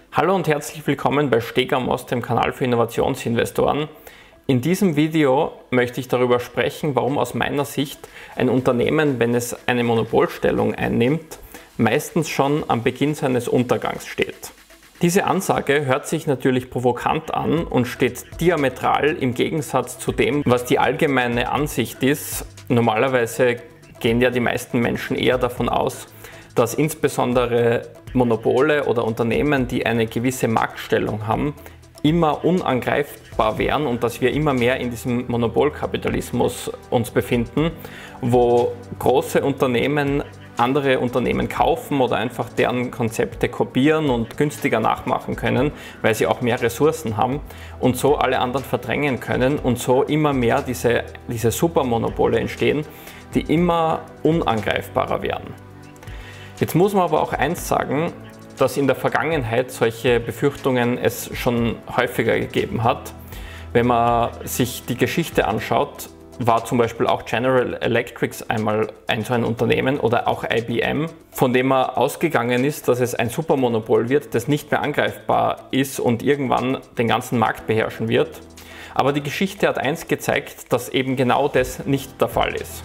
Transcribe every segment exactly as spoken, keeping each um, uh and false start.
Hallo und herzlich willkommen bei Steg am Most, dem Kanal für Innovationsinvestoren. In diesem Video möchte ich darüber sprechen, warum aus meiner Sicht ein Unternehmen, wenn es eine Monopolstellung einnimmt, meistens schon am Beginn seines Untergangs steht. Diese Ansage hört sich natürlich provokant an und steht diametral im Gegensatz zu dem, was die allgemeine Ansicht ist. Normalerweise gehen ja die meisten Menschen eher davon aus, dass insbesondere Monopole oder Unternehmen, die eine gewisse Marktstellung haben, immer unangreifbar wären und dass wir immer mehr in diesem Monopolkapitalismus uns befinden, wo große Unternehmen andere Unternehmen kaufen oder einfach deren Konzepte kopieren und günstiger nachmachen können, weil sie auch mehr Ressourcen haben und so alle anderen verdrängen können und so immer mehr diese, diese Supermonopole entstehen, die immer unangreifbarer werden. Jetzt muss man aber auch eins sagen, dass in der Vergangenheit solche Befürchtungen es schon häufiger gegeben hat. Wenn man sich die Geschichte anschaut, war zum Beispiel auch General Electric einmal ein so ein Unternehmen oder auch I B M, von dem man ausgegangen ist, dass es ein Supermonopol wird, das nicht mehr angreifbar ist und irgendwann den ganzen Markt beherrschen wird. Aber die Geschichte hat eins gezeigt, dass eben genau das nicht der Fall ist.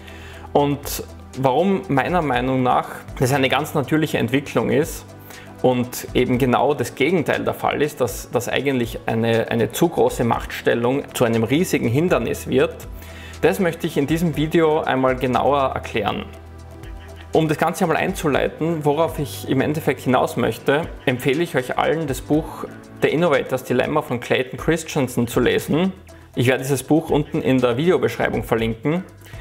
Und warum meiner Meinung nach das eine ganz natürliche Entwicklung ist und eben genau das Gegenteil der Fall ist, dass, dass eigentlich eine, eine zu große Machtstellung zu einem riesigen Hindernis wird, das möchte ich in diesem Video einmal genauer erklären. Um das Ganze einmal einzuleiten, worauf ich im Endeffekt hinaus möchte, empfehle ich euch allen, das Buch The Innovator's Dilemma von Clayton Christensen zu lesen. Ich werde dieses Buch unten in der Videobeschreibung verlinken.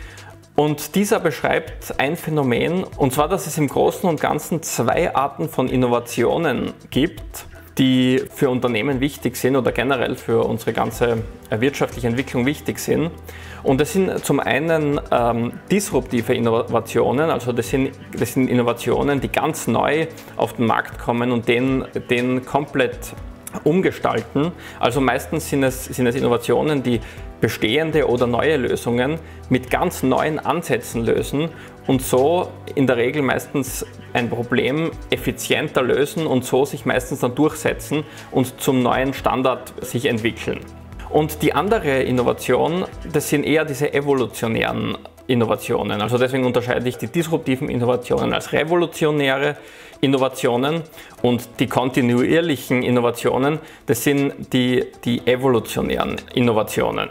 Und dieser beschreibt ein Phänomen, und zwar, dass es im Großen und Ganzen zwei Arten von Innovationen gibt, die für Unternehmen wichtig sind oder generell für unsere ganze wirtschaftliche Entwicklung wichtig sind. Und das sind zum einen ähm, disruptive Innovationen, also das sind, das sind Innovationen, die ganz neu auf den Markt kommen und den, den komplett umgestalten. Also meistens sind es, sind es Innovationen, die bestehende oder neue Lösungen mit ganz neuen Ansätzen lösen und so in der Regel meistens ein Problem effizienter lösen und so sich meistens dann durchsetzen und zum neuen Standard sich entwickeln. Und die andere Innovation, das sind eher diese evolutionären Innovationen. Also deswegen unterscheide ich die disruptiven Innovationen als revolutionäre Innovationen und die kontinuierlichen Innovationen, das sind die, die evolutionären Innovationen.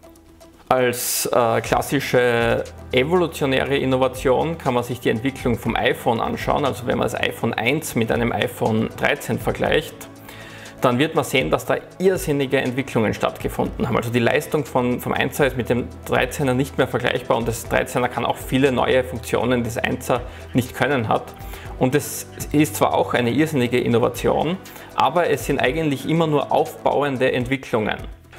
Als äh, klassische evolutionäre Innovation kann man sich die Entwicklung vom iPhone anschauen. Also wenn man das iPhone eins mit einem iPhone dreizehn vergleicht, dann wird man sehen, dass da irrsinnige Entwicklungen stattgefunden haben. Also die Leistung von, vom einser ist mit dem dreizehner nicht mehr vergleichbar und das dreizehner kann auch viele neue Funktionen, die das einser nicht können hat. Und es ist zwar auch eine irrsinnige Innovation, aber es sind eigentlich immer nur aufbauende Entwicklungen.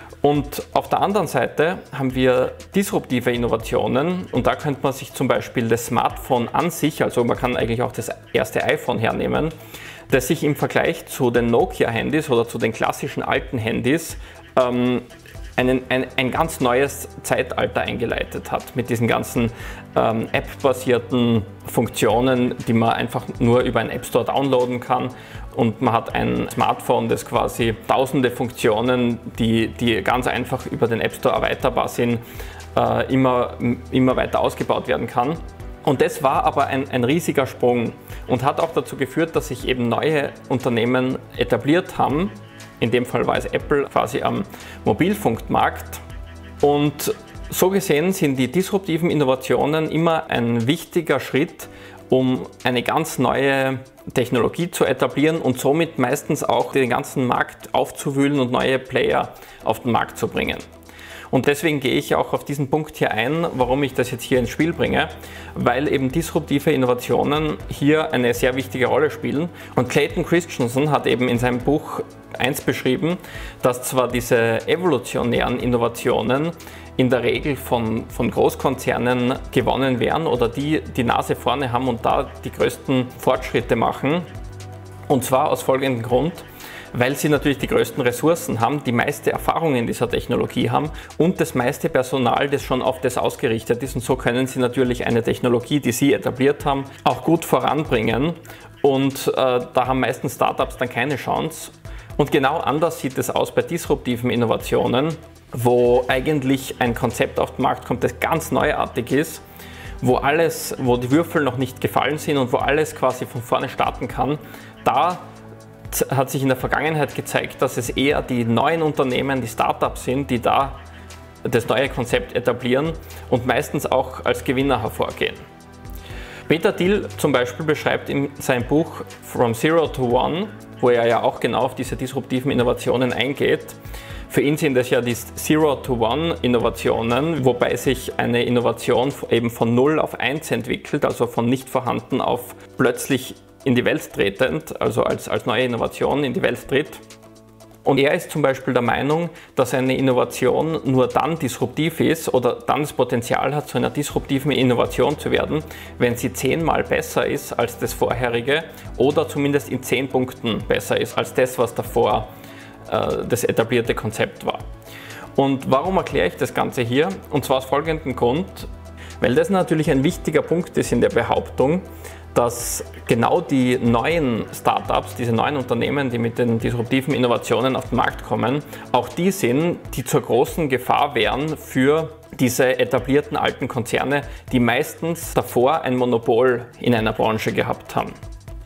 Und auf der anderen Seite haben wir disruptive Innovationen und da könnte man sich zum Beispiel das Smartphone an sich, also man kann eigentlich auch das erste iPhone hernehmen, das sich im Vergleich zu den Nokia-Handys oder zu den klassischen alten Handys ähm, einen, ein, ein ganz neues Zeitalter eingeleitet hat mit diesen ganzen ähm, App-basierten Funktionen, die man einfach nur über einen App Store downloaden kann. Und man hat ein Smartphone, das quasi tausende Funktionen, die, die ganz einfach über den App Store erweiterbar sind, äh, immer, immer weiter ausgebaut werden kann. Und das war aber ein, ein riesiger Sprung und hat auch dazu geführt, dass sich eben neue Unternehmen etabliert haben. In dem Fall war es Apple quasi am Mobilfunkmarkt. Und so gesehen sind die disruptiven Innovationen immer ein wichtiger Schritt, um eine ganz neue Technologie zu etablieren und somit meistens auch den ganzen Markt aufzuwühlen und neue Player auf den Markt zu bringen. Und deswegen gehe ich auch auf diesen Punkt hier ein, warum ich das jetzt hier ins Spiel bringe, weil eben disruptive Innovationen hier eine sehr wichtige Rolle spielen. Und Clayton Christensen hat eben in seinem Buch eins beschrieben, dass zwar diese evolutionären Innovationen in der Regel von, von Großkonzernen gewonnen werden oder die die Nase vorne haben und da die größten Fortschritte machen. Und zwar aus folgendem Grund: weil sie natürlich die größten Ressourcen haben, die meiste Erfahrung in dieser Technologie haben und das meiste Personal, das schon auf das ausgerichtet ist. Und so können sie natürlich eine Technologie, die sie etabliert haben, auch gut voranbringen Und äh, da haben meistens Startups dann keine Chance. Und genau anders sieht es aus bei disruptiven Innovationen, wo eigentlich ein Konzept auf den Markt kommt, das ganz neuartig ist, wo alles, wo die Würfel noch nicht gefallen sind und wo alles quasi von vorne starten kann. Da hat sich in der Vergangenheit gezeigt, dass es eher die neuen Unternehmen, die Startups sind, die da das neue Konzept etablieren und meistens auch als Gewinner hervorgehen. Peter Thiel zum Beispiel beschreibt in seinem Buch From Zero to One, wo er ja auch genau auf diese disruptiven Innovationen eingeht. Für ihn sind es ja die Zero to One Innovationen, wobei sich eine Innovation eben von null auf eins entwickelt, also von nicht vorhanden auf plötzlich in die Welt tretend, also als, als neue Innovation in die Welt tritt. Und er ist zum Beispiel der Meinung, dass eine Innovation nur dann disruptiv ist oder dann das Potenzial hat, zu einer disruptiven Innovation zu werden, wenn sie zehnmal besser ist als das vorherige oder zumindest in zehn Punkten besser ist als das, was davor äh, das etablierte Konzept war. Und warum erkläre ich das Ganze hier? Und zwar aus folgendem Grund, weil das natürlich ein wichtiger Punkt ist in der Behauptung, dass genau die neuen Startups, diese neuen Unternehmen, die mit den disruptiven Innovationen auf den Markt kommen, auch die sind, die zur großen Gefahr wären für diese etablierten alten Konzerne, die meistens davor ein Monopol in einer Branche gehabt haben.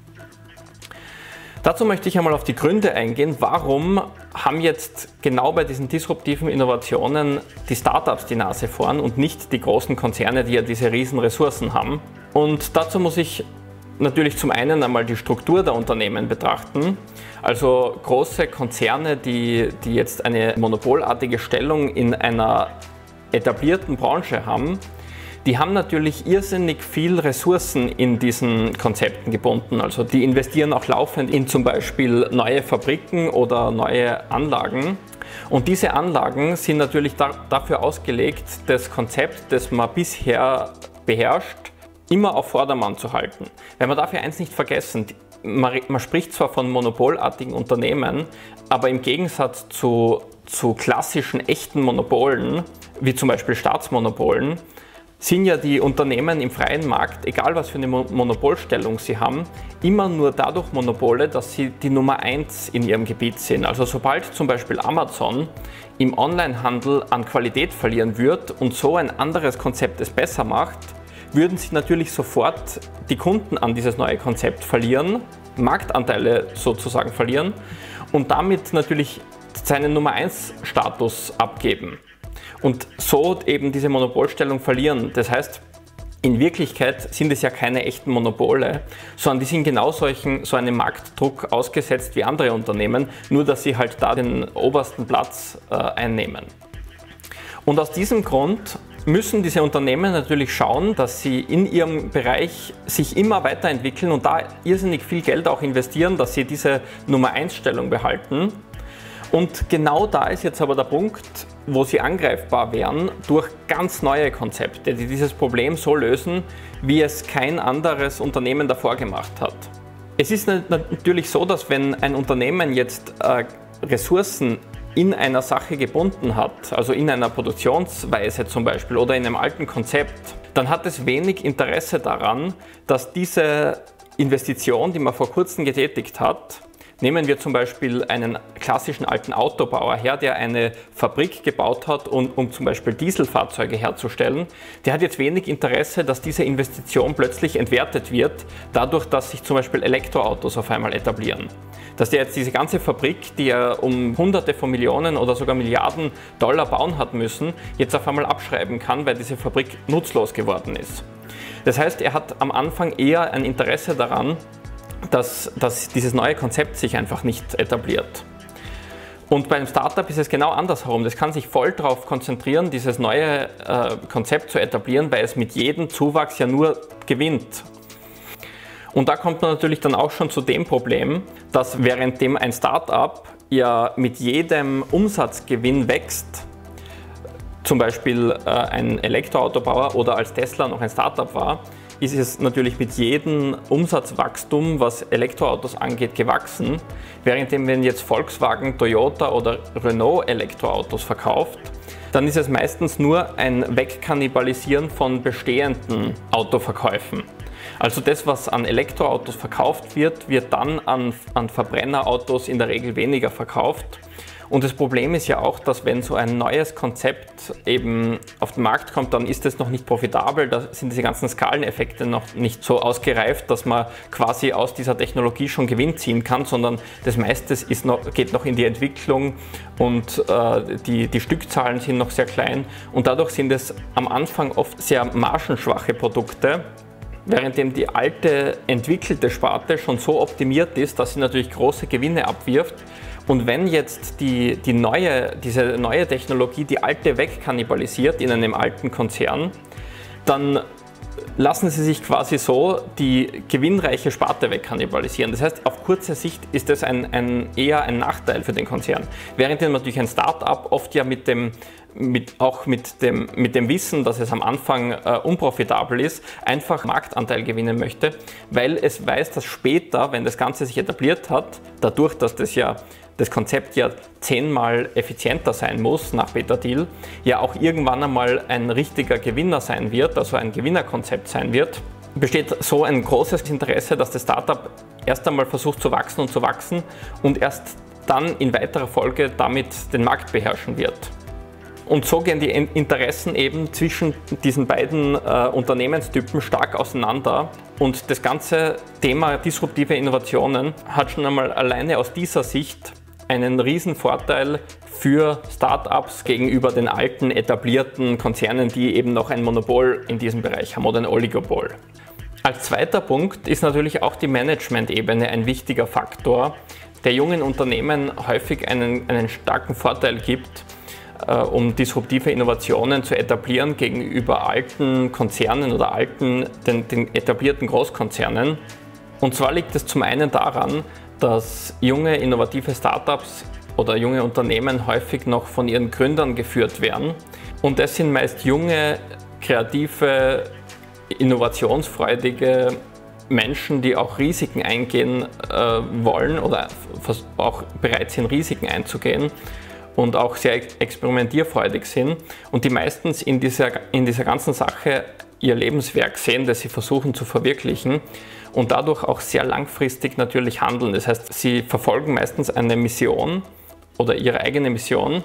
Dazu möchte ich einmal auf die Gründe eingehen, warum haben jetzt genau bei diesen disruptiven Innovationen die Startups die Nase vorn und nicht die großen Konzerne, die ja diese riesen Ressourcen haben. Und dazu muss ich natürlich zum einen einmal die Struktur der Unternehmen betrachten. Also große Konzerne, die, die jetzt eine monopolartige Stellung in einer etablierten Branche haben, die haben natürlich irrsinnig viel Ressourcen in diesen Konzepten gebunden. Also die investieren auch laufend in zum Beispiel neue Fabriken oder neue Anlagen. Und diese Anlagen sind natürlich da, dafür ausgelegt, das Konzept, das man bisher beherrscht, immer auf Vordermann zu halten. Weil man darf ja eins nicht vergessen, man, man spricht zwar von monopolartigen Unternehmen, aber im Gegensatz zu, zu klassischen echten Monopolen, wie zum Beispiel Staatsmonopolen, sind ja die Unternehmen im freien Markt, egal was für eine Monopolstellung sie haben, immer nur dadurch Monopole, dass sie die Nummer eins in ihrem Gebiet sind. Also sobald zum Beispiel Amazon im Onlinehandel an Qualität verlieren wird und so ein anderes Konzept es besser macht, würden sie natürlich sofort die Kunden an dieses neue Konzept verlieren, Marktanteile sozusagen verlieren und damit natürlich seinen Nummer eins Status abgeben und so eben diese Monopolstellung verlieren. Das heißt, in Wirklichkeit sind es ja keine echten Monopole, sondern die sind genau solchen, so einem Marktdruck ausgesetzt wie andere Unternehmen, nur dass sie halt da den obersten Platz äh, einnehmen. Und aus diesem Grund müssen diese Unternehmen natürlich schauen, dass sie in ihrem Bereich sich immer weiterentwickeln und da irrsinnig viel Geld auch investieren, dass sie diese Nummer eins Stellung behalten. Und genau da ist jetzt aber der Punkt, wo sie angreifbar wären durch ganz neue Konzepte, die dieses Problem so lösen, wie es kein anderes Unternehmen davor gemacht hat. Es ist natürlich so, dass wenn ein Unternehmen jetzt äh, Ressourcen in einer Sache gebunden hat, also in einer Produktionsweise zum Beispiel oder in einem alten Konzept, dann hat es wenig Interesse daran, dass diese Investition, die man vor kurzem getätigt hat, nehmen wir zum Beispiel einen klassischen alten Autobauer her, der eine Fabrik gebaut hat, um, um zum Beispiel Dieselfahrzeuge herzustellen. Der hat jetzt wenig Interesse, dass diese Investition plötzlich entwertet wird, dadurch, dass sich zum Beispiel Elektroautos auf einmal etablieren. Dass der jetzt diese ganze Fabrik, die er um Hunderte von Millionen oder sogar Milliarden Dollar bauen hat müssen, jetzt auf einmal abschreiben kann, weil diese Fabrik nutzlos geworden ist. Das heißt, er hat am Anfang eher ein Interesse daran, dass, dass dieses neue Konzept sich einfach nicht etabliert. Und bei einem Startup ist es genau andersherum. Das kann sich voll darauf konzentrieren, dieses neue äh, Konzept zu etablieren, weil es mit jedem Zuwachs ja nur gewinnt. Und da kommt man natürlich dann auch schon zu dem Problem, dass währenddem ein Startup ja mit jedem Umsatzgewinn wächst, zum Beispiel äh, ein Elektroautobauer oder als Tesla noch ein Startup war, ist es natürlich mit jedem Umsatzwachstum, was Elektroautos angeht, gewachsen. Währenddem, wenn jetzt Volkswagen, Toyota oder Renault Elektroautos verkauft, dann ist es meistens nur ein Wegkannibalisieren von bestehenden Autoverkäufen. Also das, was an Elektroautos verkauft wird, wird dann an, an Verbrennerautos in der Regel weniger verkauft. Und das Problem ist ja auch, dass wenn so ein neues Konzept eben auf den Markt kommt, dann ist es noch nicht profitabel, da sind diese ganzen Skaleneffekte noch nicht so ausgereift, dass man quasi aus dieser Technologie schon Gewinn ziehen kann, sondern das meiste ist noch, geht noch in die Entwicklung und äh, die, die Stückzahlen sind noch sehr klein und dadurch sind es am Anfang oft sehr margenschwache Produkte, währenddem die alte entwickelte Sparte schon so optimiert ist, dass sie natürlich große Gewinne abwirft. Und wenn jetzt die, die neue, diese neue Technologie die alte wegkannibalisiert in einem alten Konzern, dann lassen sie sich quasi so die gewinnreiche Sparte wegkannibalisieren. Das heißt, auf kurze Sicht ist das ein, ein, eher ein Nachteil für den Konzern. Während natürlich ein Start-up oft ja mit dem, mit, auch mit dem, mit dem Wissen, dass es am Anfang äh, unprofitabel ist, einfach Marktanteil gewinnen möchte, weil es weiß, dass später, wenn das Ganze sich etabliert hat, dadurch, dass das ja das Konzept ja zehnmal effizienter sein muss nach Beta Deal, ja auch irgendwann einmal ein richtiger Gewinner sein wird, also ein Gewinnerkonzept sein wird, besteht so ein großes Interesse, dass das Startup erst einmal versucht zu wachsen und zu wachsen und erst dann in weiterer Folge damit den Markt beherrschen wird. Und so gehen die Interessen eben zwischen diesen beiden äh, Unternehmenstypen stark auseinander. Und das ganze Thema disruptive Innovationen hat schon einmal alleine aus dieser Sicht einen riesen Vorteil für Startups gegenüber den alten etablierten Konzernen, die eben noch ein Monopol in diesem Bereich haben oder ein Oligopol. Als zweiter Punkt ist natürlich auch die Management-Ebene ein wichtiger Faktor, der jungen Unternehmen häufig einen, einen starken Vorteil gibt, äh, um disruptive Innovationen zu etablieren gegenüber alten Konzernen oder alten, den, den etablierten Großkonzernen. Und zwar liegt es zum einen daran, dass junge, innovative Startups oder junge Unternehmen häufig noch von ihren Gründern geführt werden. Und das sind meist junge, kreative, innovationsfreudige Menschen, die auch Risiken eingehen äh, wollen oder auch bereit sind, Risiken einzugehen und auch sehr experimentierfreudig sind und die meistens in dieser, in dieser ganzen Sache ihr Lebenswerk sehen, das sie versuchen zu verwirklichen und dadurch auch sehr langfristig natürlich handeln. Das heißt, sie verfolgen meistens eine Mission oder ihre eigene Mission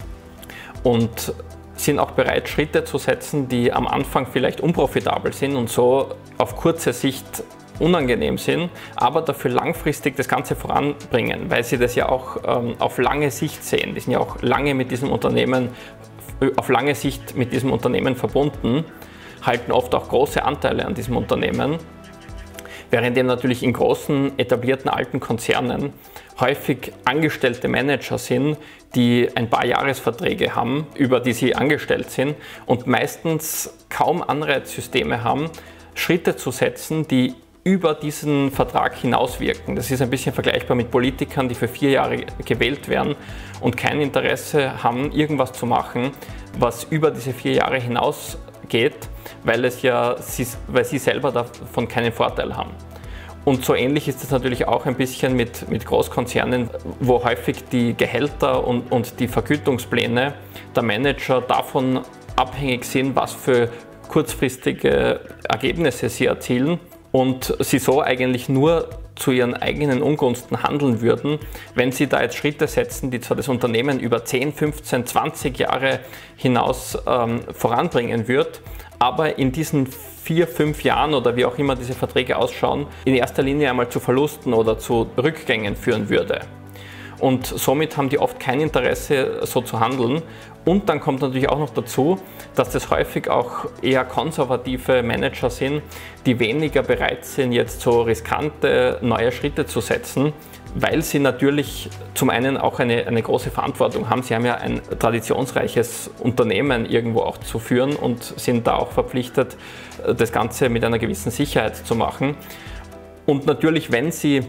und sind auch bereit, Schritte zu setzen, die am Anfang vielleicht unprofitabel sind und so auf kurze Sicht unangenehm sind, aber dafür langfristig das Ganze voranbringen, weil sie das ja auch ähm, auf lange Sicht sehen. Die sind ja auch lange mit diesem Unternehmen, auf lange Sicht mit diesem Unternehmen verbunden, halten oft auch große Anteile an diesem Unternehmen, währenddem natürlich in großen, etablierten alten Konzernen häufig angestellte Manager sind, die ein paar Jahresverträge haben, über die sie angestellt sind und meistens kaum Anreizsysteme haben, Schritte zu setzen, die über diesen Vertrag hinauswirken. Das ist ein bisschen vergleichbar mit Politikern, die für vier Jahre gewählt werden und kein Interesse haben, irgendwas zu machen, was über diese vier Jahre hinausgeht, weil, es ja, sie, weil sie selber davon keinen Vorteil haben. Und so ähnlich ist es natürlich auch ein bisschen mit, mit Großkonzernen, wo häufig die Gehälter und, und die Vergütungspläne der Manager davon abhängig sind, was für kurzfristige Ergebnisse sie erzielen und sie so eigentlich nur zu ihren eigenen Ungunsten handeln würden, wenn sie da jetzt Schritte setzen, die zwar das Unternehmen über zehn, fünfzehn, zwanzig Jahre hinaus ähm, voranbringen wird, aber in diesen vier, fünf Jahren oder wie auch immer diese Verträge ausschauen, in erster Linie einmal zu Verlusten oder zu Rückgängen führen würde. Und somit haben die oft kein Interesse, so zu handeln. Und dann kommt natürlich auch noch dazu, dass das häufig auch eher konservative Manager sind, die weniger bereit sind, jetzt so riskante neue Schritte zu setzen, weil sie natürlich zum einen auch eine, eine große Verantwortung haben. Sie haben ja ein traditionsreiches Unternehmen irgendwo auch zu führen und sind da auch verpflichtet, das Ganze mit einer gewissen Sicherheit zu machen. Und natürlich, wenn sie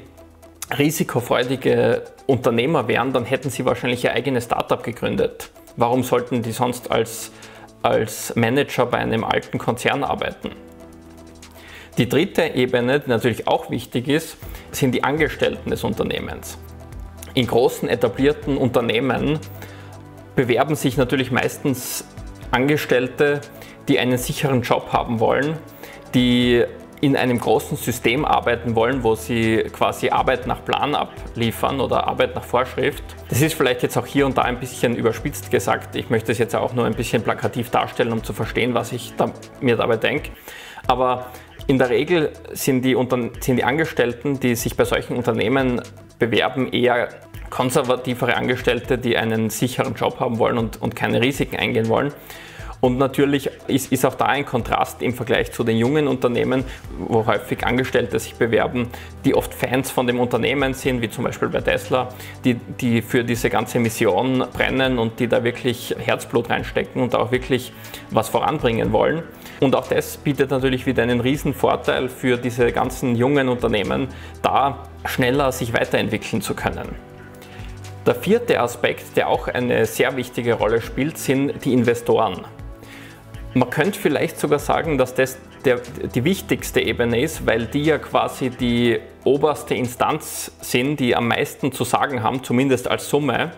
risikofreudige Unternehmer wären, dann hätten sie wahrscheinlich ihr eigenes Startup gegründet. Warum sollten die sonst als, als Manager bei einem alten Konzern arbeiten? Die dritte Ebene, die natürlich auch wichtig ist, sind die Angestellten des Unternehmens. In großen etablierten Unternehmen bewerben sich natürlich meistens Angestellte, die einen sicheren Job haben wollen, die in einem großen System arbeiten wollen, wo sie quasi Arbeit nach Plan abliefern oder Arbeit nach Vorschrift. Das ist vielleicht jetzt auch hier und da ein bisschen überspitzt gesagt. Ich möchte es jetzt auch nur ein bisschen plakativ darstellen, um zu verstehen, was ich da, mir dabei denke. Aber in der Regel sind die, sind die Angestellten, die sich bei solchen Unternehmen bewerben, eher konservativere Angestellte, die einen sicheren Job haben wollen und, und keine Risiken eingehen wollen. Und natürlich ist, ist auch da ein Kontrast im Vergleich zu den jungen Unternehmen, wo häufig Angestellte sich bewerben, die oft Fans von dem Unternehmen sind, wie zum Beispiel bei Tesla, die, die für diese ganze Mission brennen und die da wirklich Herzblut reinstecken und auch wirklich was voranbringen wollen. Und auch das bietet natürlich wieder einen riesen Vorteil für diese ganzen jungen Unternehmen, da schneller sich weiterentwickeln zu können. Der vierte Aspekt, der auch eine sehr wichtige Rolle spielt, sind die Investoren. Man könnte vielleicht sogar sagen, dass das der, die wichtigste Ebene ist, weil die ja quasi die oberste Instanz sind, die am meisten zu sagen haben, zumindest als Summe.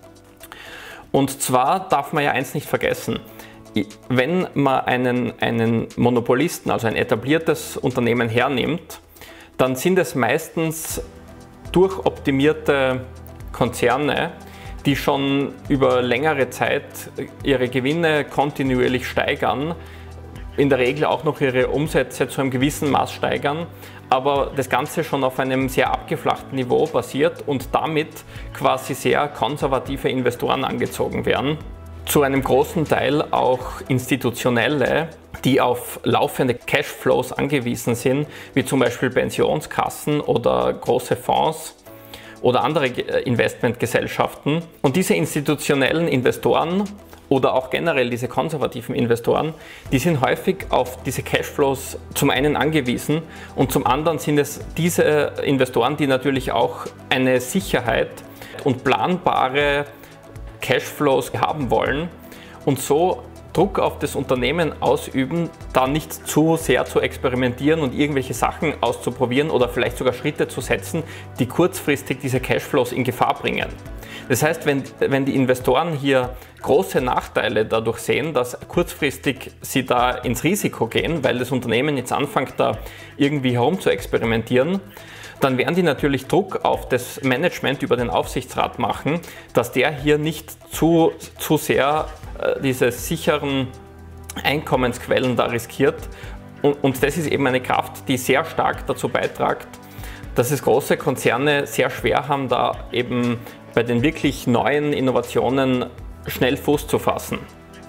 Und zwar darf man ja eins nicht vergessen: Wenn man einen, einen Monopolisten, also ein etabliertes Unternehmen hernimmt, dann sind es meistens durchoptimierte Konzerne, die schon über längere Zeit ihre Gewinne kontinuierlich steigern, in der Regel auch noch ihre Umsätze zu einem gewissen Maß steigern, aber das Ganze schon auf einem sehr abgeflachten Niveau basiert und damit quasi sehr konservative Investoren angezogen werden. Zu einem großen Teil auch institutionelle, die auf laufende Cashflows angewiesen sind, wie zum Beispiel Pensionskassen oder große Fonds oder andere Investmentgesellschaften. Und diese institutionellen Investoren oder auch generell diese konservativen Investoren, die sind häufig auf diese Cashflows zum einen angewiesen und zum anderen sind es diese Investoren, die natürlich auch eine Sicherheit und planbare Cashflows haben wollen und so Druck auf das Unternehmen ausüben, da nicht zu sehr zu experimentieren und irgendwelche Sachen auszuprobieren oder vielleicht sogar Schritte zu setzen, die kurzfristig diese Cashflows in Gefahr bringen. Das heißt, wenn, wenn die Investoren hier große Nachteile dadurch sehen, dass kurzfristig sie da ins Risiko gehen, weil das Unternehmen jetzt anfängt, da irgendwie herum zu experimentieren, dann werden die natürlich Druck auf das Management über den Aufsichtsrat machen, dass der hier nicht zu, zu sehr äh, diese sicheren Einkommensquellen da riskiert. Und, und das ist eben eine Kraft, die sehr stark dazu beiträgt, dass es große Konzerne sehr schwer haben, da eben bei den wirklich neuen Innovationen schnell Fuß zu fassen.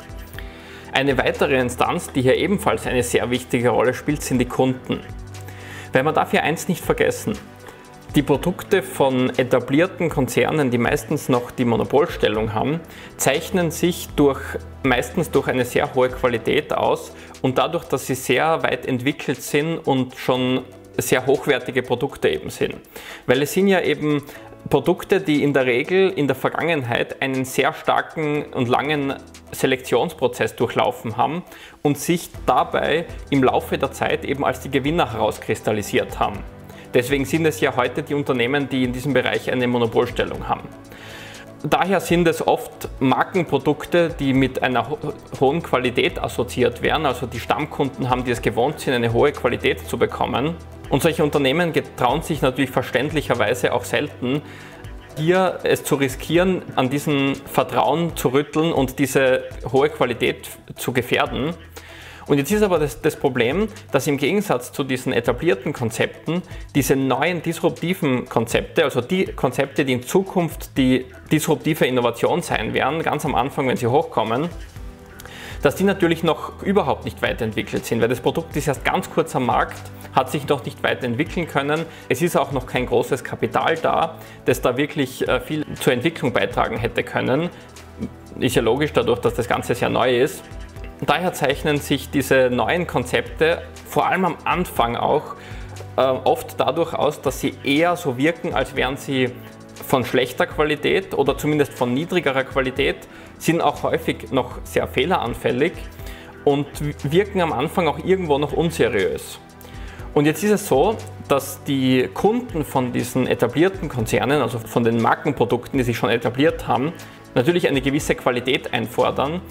Eine weitere Instanz, die hier ebenfalls eine sehr wichtige Rolle spielt, sind die Kunden. Weil man darf ja eins nicht vergessen: Die Produkte von etablierten Konzernen, die meistens noch die Monopolstellung haben, zeichnen sich durch, meistens durch eine sehr hohe Qualität aus und dadurch, dass sie sehr weit entwickelt sind und schon sehr hochwertige Produkte eben sind. Weil es sind ja eben Produkte, die in der Regel in der Vergangenheit einen sehr starken und langen Selektionsprozess durchlaufen haben und sich dabei im Laufe der Zeit eben als die Gewinner herauskristallisiert haben. Deswegen sind es ja heute die Unternehmen, die in diesem Bereich eine Monopolstellung haben. Daher sind es oft Markenprodukte, die mit einer ho hohen Qualität assoziiert werden. Also die Stammkunden haben, die es gewohnt sind, eine hohe Qualität zu bekommen. Und solche Unternehmen trauen sich natürlich verständlicherweise auch selten, hier es zu riskieren, an diesem Vertrauen zu rütteln und diese hohe Qualität zu gefährden. Und jetzt ist aber das, das Problem, dass im Gegensatz zu diesen etablierten Konzepten diese neuen disruptiven Konzepte, also die Konzepte, die in Zukunft die disruptive Innovation sein werden, ganz am Anfang, wenn sie hochkommen, dass die natürlich noch überhaupt nicht weiterentwickelt sind, weil das Produkt ist erst ganz kurz am Markt, hat sich noch nicht weiterentwickeln können. Es ist auch noch kein großes Kapital da, das da wirklich viel zur Entwicklung beitragen hätte können. Ist ja logisch dadurch, dass das Ganze sehr neu ist. Daher zeichnen sich diese neuen Konzepte vor allem am Anfang auch äh, oft dadurch aus, dass sie eher so wirken, als wären sie von schlechter Qualität oder zumindest von niedrigerer Qualität, sind auch häufig noch sehr fehleranfällig und wirken am Anfang auch irgendwo noch unseriös. Und jetzt ist es so, dass die Kunden von diesen etablierten Konzernen, also von den Markenprodukten, die sich schon etabliert haben, natürlich eine gewisse Qualität einfordern.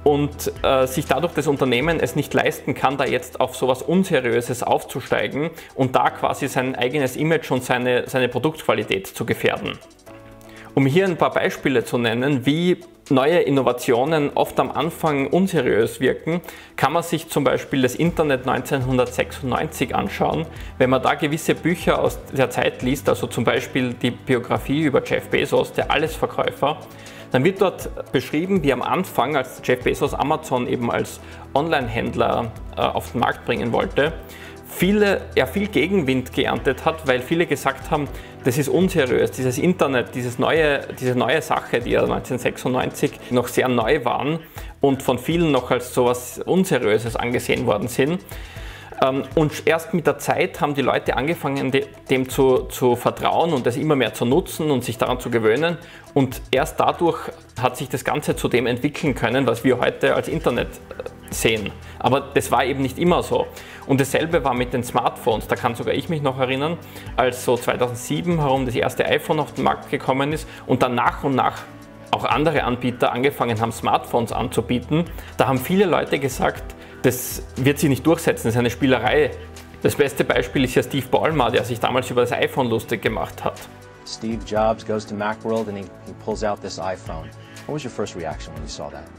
und äh, sich dadurch das Unternehmen es nicht leisten kann, da jetzt auf sowas Unseriöses aufzusteigen und da quasi sein eigenes Image und seine, seine Produktqualität zu gefährden. Um hier ein paar Beispiele zu nennen, wie neue Innovationen oft am Anfang unseriös wirken, kann man sich zum Beispiel das Internet neunzehnhundertsechsundneunzig anschauen. Wenn man da gewisse Bücher aus der Zeit liest, also zum Beispiel die Biografie über Jeff Bezos, der Allesverkäufer, dann wird dort beschrieben, wie am Anfang, als Jeff Bezos Amazon eben als Online-Händler äh, auf den Markt bringen wollte, viele, er viel Gegenwind geerntet hat, weil viele gesagt haben, das ist unseriös, dieses Internet, dieses neue, diese neue Sache, die ja neunzehnhundertsechsundneunzig noch sehr neu waren und von vielen noch als so etwas Unseriöses angesehen worden sind. Und erst mit der Zeit haben die Leute angefangen, dem zu, zu vertrauen und das immer mehr zu nutzen und sich daran zu gewöhnen. Und erst dadurch hat sich das Ganze zu dem entwickeln können, was wir heute als Internet sehen. Aber das war eben nicht immer so. Und dasselbe war mit den Smartphones. Da kann sogar ich mich noch erinnern, als so zweitausendsieben herum das erste iPhone auf den Markt gekommen ist und dann nach und nach auch andere Anbieter angefangen haben, Smartphones anzubieten. Da haben viele Leute gesagt, das wird sich nicht durchsetzen, das ist eine Spielerei. Das beste Beispiel ist ja Steve Ballmer, der sich damals über das iPhone lustig gemacht hat. Steve Jobs goes to Macworld and he, he pulls out this iPhone. What was your first reaction when you saw that?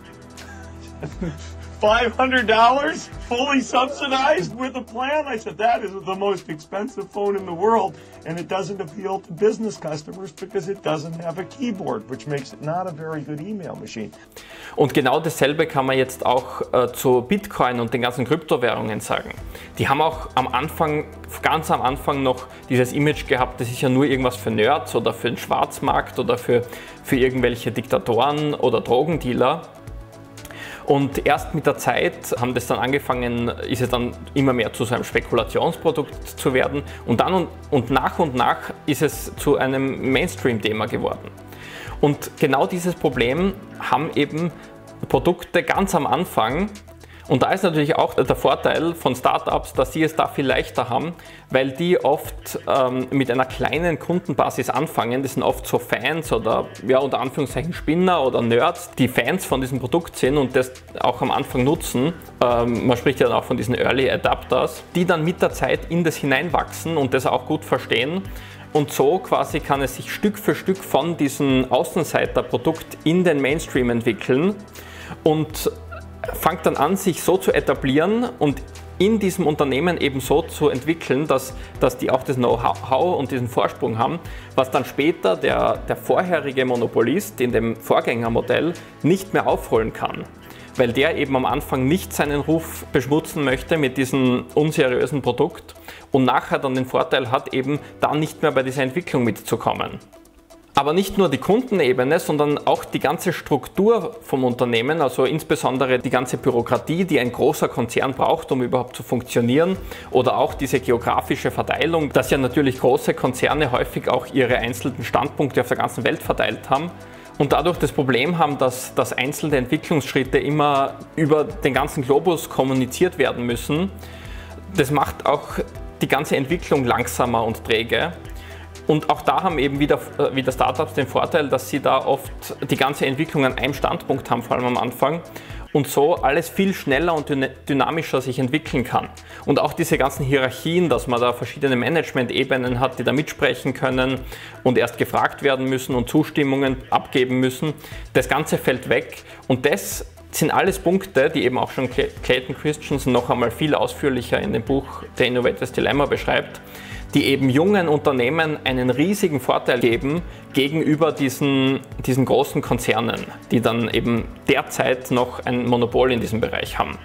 five hundred dollars fully subsidized with a plan? I said, that is the most expensive phone in the world, and it doesn't appeal to business customers because it doesn't have a keyboard, which makes it not a very good email machine. Und genau dasselbe kann man jetzt auch äh, zu Bitcoin und den ganzen Kryptowährungen sagen. Die haben auch am Anfang, ganz am Anfang noch dieses Image gehabt, das ist ja nur irgendwas für Nerds oder für den Schwarzmarkt oder für, für irgendwelche Diktatoren oder Drogendealer. Und erst mit der Zeit haben das dann angefangen, ist es dann immer mehr zu so einem Spekulationsprodukt zu werden und dann und, und nach und nach ist es zu einem Mainstream-Thema geworden. Und genau dieses Problem haben eben Produkte ganz am Anfang. Und da ist natürlich auch der Vorteil von Startups, dass sie es da viel leichter haben, weil die oft ähm, mit einer kleinen Kundenbasis anfangen. Das sind oft so Fans oder ja, unter Anführungszeichen Spinner oder Nerds, die Fans von diesem Produkt sind und das auch am Anfang nutzen. Ähm, man spricht ja dann auch von diesen Early Adapters, die dann mit der Zeit in das hineinwachsen und das auch gut verstehen. Und so quasi kann es sich Stück für Stück von diesem Außenseiterprodukt in den Mainstream entwickeln und fängt dann an, sich so zu etablieren und in diesem Unternehmen eben so zu entwickeln, dass, dass die auch das Know-how und diesen Vorsprung haben, was dann später der, der vorherige Monopolist in dem Vorgängermodell nicht mehr aufholen kann. Weil der eben am Anfang nicht seinen Ruf beschmutzen möchte mit diesem unseriösen Produkt und nachher dann den Vorteil hat, eben da nicht mehr bei dieser Entwicklung mitzukommen. Aber nicht nur die Kundenebene, sondern auch die ganze Struktur vom Unternehmen, also insbesondere die ganze Bürokratie, die ein großer Konzern braucht, um überhaupt zu funktionieren, oder auch diese geografische Verteilung, dass ja natürlich große Konzerne häufig auch ihre einzelnen Standpunkte auf der ganzen Welt verteilt haben und dadurch das Problem haben, dass, dass einzelne Entwicklungsschritte immer über den ganzen Globus kommuniziert werden müssen. Das macht auch die ganze Entwicklung langsamer und träge. Und auch da haben eben wieder, wieder Startups den Vorteil, dass sie da oft die ganze Entwicklung an einem Standpunkt haben, vor allem am Anfang, und so alles viel schneller und dynamischer sich entwickeln kann. Und auch diese ganzen Hierarchien, dass man da verschiedene Management-Ebenen hat, die da mitsprechen können und erst gefragt werden müssen und Zustimmungen abgeben müssen, das Ganze fällt weg. Und das sind alles Punkte, die eben auch schon Clayton Christensen noch einmal viel ausführlicher in dem Buch The Innovator's Dilemma beschreibt, die eben jungen Unternehmen einen riesigen Vorteil geben gegenüber diesen, diesen großen Konzernen, die dann eben derzeit noch ein Monopol in diesem Bereich haben.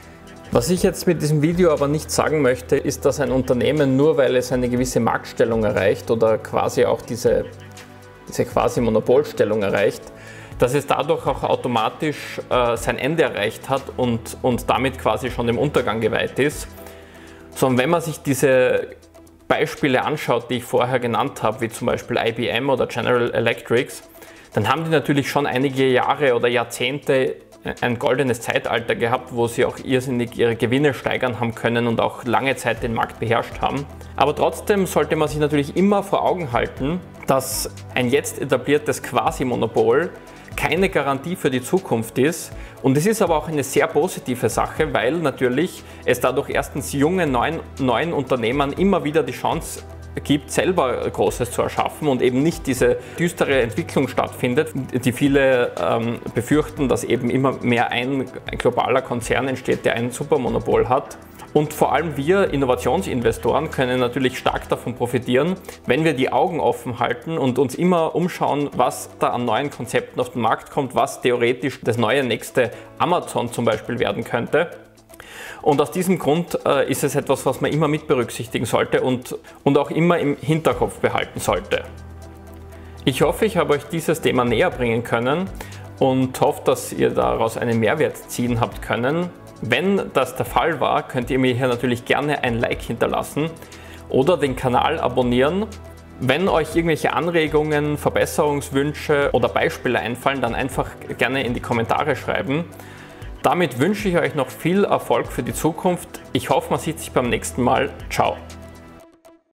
Was ich jetzt mit diesem Video aber nicht sagen möchte, ist, dass ein Unternehmen, nur weil es eine gewisse Marktstellung erreicht oder quasi auch diese, diese quasi Monopolstellung erreicht, dass es dadurch auch automatisch äh, sein Ende erreicht hat und, und damit quasi schon dem Untergang geweiht ist. Sondern wenn man sich diese Beispiele anschaut, die ich vorher genannt habe, wie zum Beispiel I B M oder General Electric, dann haben die natürlich schon einige Jahre oder Jahrzehnte ein goldenes Zeitalter gehabt, wo sie auch irrsinnig ihre Gewinne steigern haben können und auch lange Zeit den Markt beherrscht haben. Aber trotzdem sollte man sich natürlich immer vor Augen halten, dass ein jetzt etabliertes Quasi-Monopol keine Garantie für die Zukunft ist. Und es ist aber auch eine sehr positive Sache, weil natürlich es dadurch erstens jungen, neuen, neuen Unternehmern immer wieder die Chance gibt, selber Großes zu erschaffen und eben nicht diese düstere Entwicklung stattfindet, die viele ähm, befürchten, dass eben immer mehr ein, ein globaler Konzern entsteht, der ein Supermonopol hat. Und vor allem wir Innovationsinvestoren können natürlich stark davon profitieren, wenn wir die Augen offen halten und uns immer umschauen, was da an neuen Konzepten auf den Markt kommt, was theoretisch das neue nächste Amazon zum Beispiel werden könnte. Und aus diesem Grund äh, ist es etwas, was man immer mit berücksichtigen sollte und, und auch immer im Hinterkopf behalten sollte. Ich hoffe, ich habe euch dieses Thema näher bringen können und hoffe, dass ihr daraus einen Mehrwert ziehen habt können. Wenn das der Fall war, könnt ihr mir hier natürlich gerne ein Like hinterlassen oder den Kanal abonnieren. Wenn euch irgendwelche Anregungen, Verbesserungswünsche oder Beispiele einfallen, dann einfach gerne in die Kommentare schreiben. Damit wünsche ich euch noch viel Erfolg für die Zukunft. Ich hoffe, man sieht sich beim nächsten Mal. Ciao!